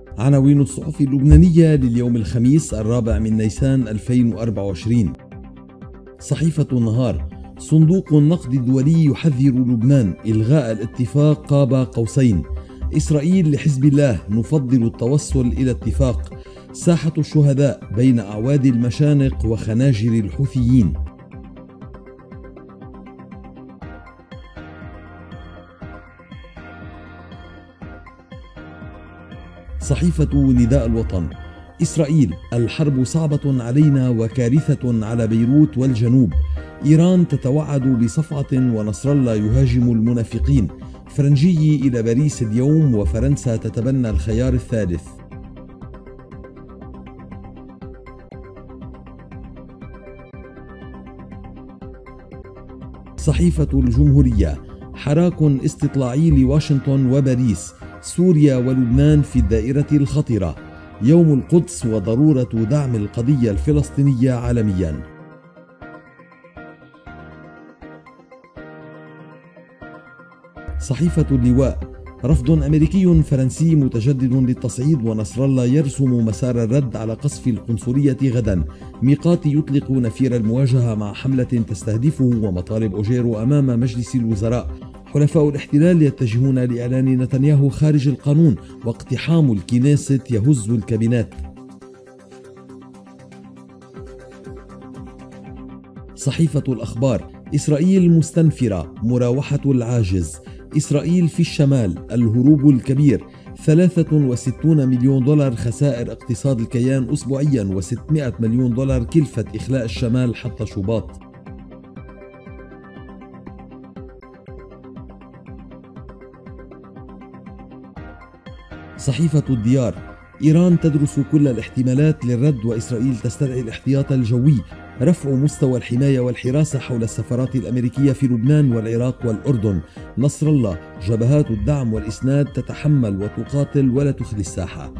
عناوين الصحف اللبنانية لليوم الخميس 4 من نيسان 2024. صحيفة النهار: صندوق النقد الدولي يحذر لبنان إلغاء الاتفاق قاب قوسين. إسرائيل لحزب الله: نفضل التوصل إلى اتفاق. ساحة الشهداء بين أعواد المشانق وخناجر الحوثيين. صحيفة نداء الوطن: إسرائيل: الحرب صعبة علينا وكارثة على بيروت والجنوب. إيران تتوعد بصفعة ونصر الله يهاجم المنافقين. فرنجي إلى باريس اليوم وفرنسا تتبنى الخيار الثالث. صحيفة الجمهورية: حراك استطلاعي لواشنطن وباريس. سوريا ولبنان في الدائرة الخطرة. يوم القدس وضرورة دعم القضية الفلسطينية عالميا. صحيفة اللواء: رفض أمريكي فرنسي متجدد للتصعيد ونصر الله يرسم مسار الرد على قصف القنصلية غدا. ميقاتي يطلق نفير المواجهة مع حملة تستهدفه ومطالب أوجيرو أمام مجلس الوزراء. حلفاء الاحتلال يتجهون لإعلان نتنياهو خارج القانون، واقتحام الكنيسة يهز الكابينات. صحيفة الأخبار: إسرائيل مستنفرة، مراوحة العاجز. إسرائيل في الشمال، الهروب الكبير. 63 مليون دولار خسائر اقتصاد الكيان أسبوعيا، و600 مليون دولار كلفة إخلاء الشمال حتى شباط. صحيفة الديار: إيران تدرس كل الاحتمالات للرد وإسرائيل تستدعي الاحتياط الجوي. رفع مستوى الحماية والحراسة حول السفارات الأمريكية في لبنان والعراق والأردن. نصر الله: جبهات الدعم والإسناد تتحمل وتقاتل ولا تخلي الساحة.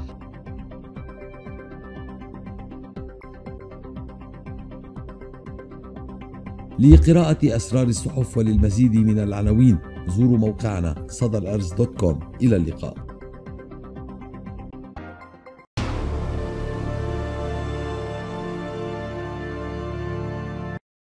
لقراءة أسرار الصحف وللمزيد من العناوين زوروا موقعنا صدى الأرز.com. إلى اللقاء.